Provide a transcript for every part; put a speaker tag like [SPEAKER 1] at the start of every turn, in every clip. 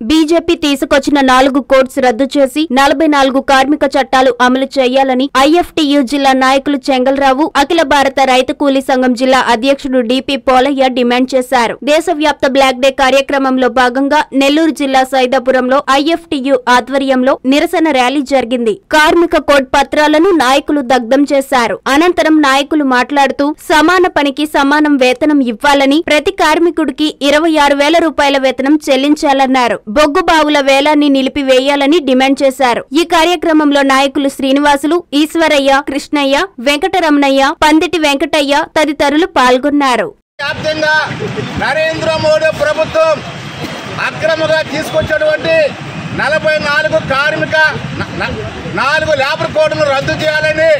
[SPEAKER 1] BJP తీసుకొచ్చిన 4 codes రద్దు చేసి 44 కార్మిక చట్టాలు అమలు చేయాలని ఐఎఫ్టీయూ జిల్లా నాయకులు చెంగల్రావు, అఖిల భారత రైతు కూలీ సంఘం జిల్లా అధ్యక్షుడు డిపి పోలయ్య డిమాండ్ చేశారు. దేశవ్యాప్త బ్లాక్ డే కార్యక్రమంలో భాగంగా నెల్లూరు జిల్లా సైదాపురంలో ఐఎఫ్టీయూ ఆధ్వర్యంలో నిరసన ర్యాలీ జరిగింది. కార్మిక కోడ్ పత్రాలను నాయకులు దగ్ధం చేశారు. అనంతరం నాయకులు మాట్లాడుతూ సమాన పనికి సమానం వేతనం ఇవ్వాలని, ప్రతి కార్మికుడికి 26,000 రూపాయల వేతనం చెల్లించాలన్నారు. బొగ్గు బావుల వేలాన్ని నిలిపివేయాలని డిమాండ్ చేశారు. ఈ కార్యక్రమంలో నాయకులు శ్రీనివాసులు, ఈశ్వరయ్య, కృష్ణయ్య, వెంకటరమణయ్య, పందిటి వెంకటయ్య తదితరులు పాల్గొన్నారు.
[SPEAKER 2] నరేంద్ర మోడీ ప్రభుత్వం అక్రమంగా తీసుకొచ్చినటువంటి 44 కార్మిక 4 లేబర్ కోడ్ను రద్దు చేయాలని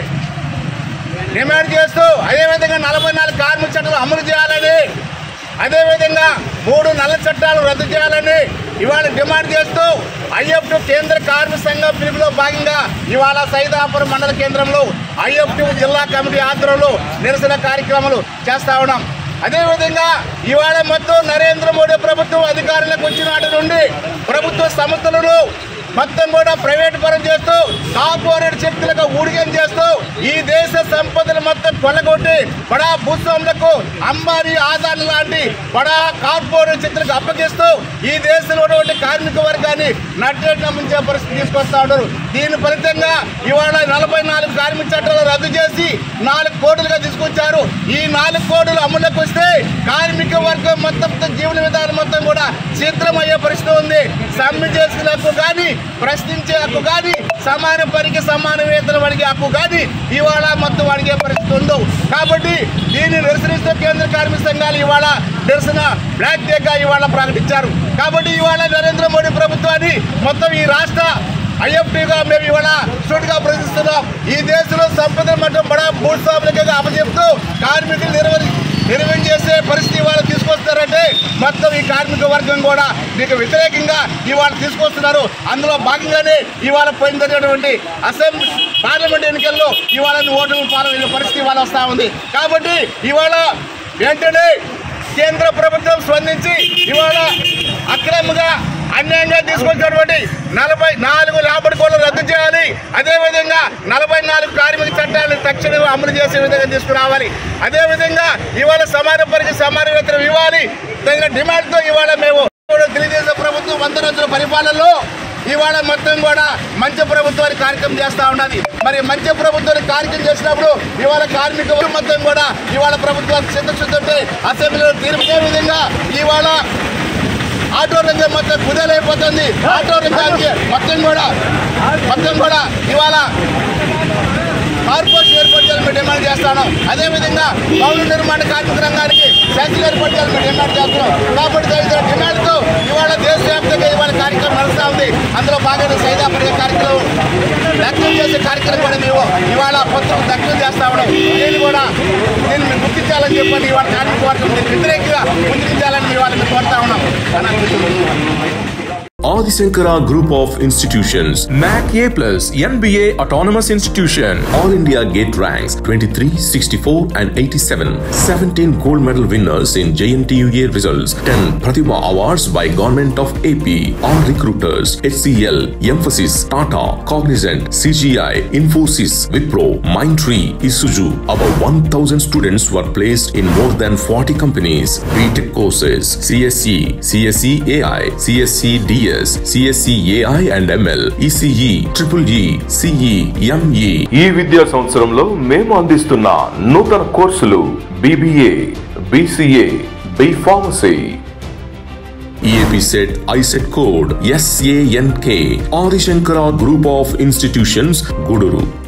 [SPEAKER 2] డిమాండ్ చేస్తూ, అదేవిధంగా 44 కార్మిక చట్టాలు అమలు చేయాలని, అదేవిధంగా 3 నల్ల చట్టాలు రద్దు చేయాలని ఇవాళ డిమాండ్ చేస్తూ ఐఎఫ్టీ కేంద్ర కార్మిక సంఘం పిలుపులో భాగంగా ఇవాళ సైదాపురం మండల కేంద్రంలో ఐఎఫ్టీ జిల్లా కమిటీ ఆధ్వర్యంలో నిరసన కార్యక్రమాలు చేస్తా ఉన్నాం. అదేవిధంగా ఇవాళ మొత్తం నరేంద్ర మోడీ ప్రభుత్వం అధికారంలోకి వచ్చిన నాటి నుండి ప్రభుత్వ సంస్థలను మొత్తం కూడా ప్రైవేట్ పరం చేస్తూ, కార్పొరేట్ శక్తులకు ఊడిగం చేస్తూ, ఈ దేశ సంపదలు మొత్తం కొల్లగొట్టి బడా భూస్వాములకు అంబానీ, ఆదాని లాంటి బడా కార్పొరేట్ శక్తులకు అప్పగిస్తూ ఈ దేశంలో ఉన్నటువంటి కార్మిక వర్గాన్ని నట్టేట నమ్మించే పరిస్థితి తీసుకొస్తా ఉన్నారు. దీని ఫలితంగా ఇవాళ 44 కార్మిక చట్టాలు రద్దు చేసి 4 కోడులుగా తీసుకొచ్చారు. ఈ 4 కోడులు అమలులోకి వస్తే కార్మిక వర్గం మొత్తం జీవన విధానం మొత్తం కూడా చిత్రమయ్యే పరిస్థితి ఉంది. సమ్మె చేసిన హక్కు కానీ, ప్రశ్నించే హక్కు కానీ, సమాన పనికి సమాన వేతనం అడిగే హక్కు కానీ ఇవాళ మొత్తం అడిగే పరిస్థితి ఉండవు. కాబట్టి దీన్ని నిరసనిస్తూ కేంద్ర కార్మిక సంఘాలు ఇవాళ నిరసన బ్లాక్ డేగా ఇవాళ ప్రకటించారు. కాబట్టి ఇవాళ నరేంద్ర మోడీ ప్రభుత్వాన్ని మొత్తం ఈ రాష్ట్ర ఐఎఫ్టీగా మేము ఇవాళ సూటిగా ప్రశ్నిస్తున్నాం. ఈ దేశంలో సంపద మొత్తం బడా భూస్వాములకే అప్పచెప్తూ కార్మికులు నిర్వహణ చేసే పరిస్థితి ఇవాళ తీసుకొస్తారంటే మొత్తం ఈ కార్మిక వర్గం కూడా మీకు వ్యతిరేకంగా ఇవాళ తీసుకొస్తున్నారు. అందులో భాగంగానే ఇవాళ పోయినటువంటి అసెంబ్లీ పార్లమెంట్ ఎన్నికల్లో ఇవాళ ఓటమి పాల్గొనే పరిస్థితి ఇవాళ వస్తూ ఉంది. కాబట్టి ఇవాళ వెంటనే కేంద్ర ప్రభుత్వం స్పందించి ఇవాళ అక్రమంగా అన్యాయంగా తీసుకొచ్చినటువంటి 44 లేబర్ కోడ్లు రద్దు చేయాలి. అదేవిధంగా 44 కార్మిక చట్టాలను తక్షణం అమలు చేసే విధంగా తీసుకురావాలి. అదేవిధంగా ఇవాళ సమాన పనికి సమాన వేతనం ఇవ్వాలి. తగిన డిమాండ్తో ఇవాళ మేము తెలుగుదేశం ప్రభుత్వం 100 రోజుల పరిపాలనలో ఇవాళ మొత్తం కూడా మంచి ప్రభుత్వాన్ని కార్యక్రమం చేస్తూ ఉన్నది. మరి మంచి ప్రభుత్వాన్ని కార్యక్రమం చేసినప్పుడు ఇవాళ కార్మిక మొత్తం కూడా ఇవాళ ప్రభుత్వానికి చిత్తశుద్ధి అసెంబ్లీలో తీర్పు విధంగా ఇవాళ ఆటో రంగం మొత్తం కుదేలైపోతుంది. ఆటో రంగానికి మొత్తం కూడా ఇవాళ కార్పొరేషన్ ఏర్పాటు చేయాలని డిమాండ్ చేస్తాను. అదేవిధంగా భవన నిర్మాణ కార్మిక రంగానికి సైకిల్ ఏర్పాటు చేయాలని డిమాండ్ చేస్తున్నాం. కాబట్టి డిమాండ్తో ఇవాళ దేశవ్యాప్తంగా ఇవాళ కార్యక్రమం నడుస్తూ ఉంది. అందులో భాగంగా సైదాపురం కార్యక్రమం దగ్ధం చేసే కార్యక్రమం కూడా మేము ఇవాళ మొత్తం దగ్ధం చేస్తా ఉన్నాం. దీన్ని గుర్తించాలని చెప్పండి ఇవాళ కార్మిక వర్గం దీన్ని వ్యతిరేకంగా గుర్తించాలని ఇవాళ మేము కోరుతా ఉన్నాం.
[SPEAKER 3] Adi Shankara Group of Institutions, NAC A+, NBA Autonomous Institution, All India Gate Ranks 23, 64 and 87, 17 gold medal winners in JNTUA results, 10 Pratibha Awards by Government of AP, all recruiters, HCL, Emphasis, Tata, Cognizant, CGI, Infosys, Wipro, Mindtree, Isuzu. About 1,000 students were placed in more than 40 companies. BTech courses, CSE, CSE AI, CSE DS, CSE AI and ML, ECE, EEE, CE, ME.
[SPEAKER 4] ఈ విద్యా సంవత్సరంలో మేము అందిస్తున్న నూతన కోర్సులు BBA, BCA, B Pharmacy.
[SPEAKER 3] EAP set ISET code SANK. Adi Shankara Group of Institutions, Guduru.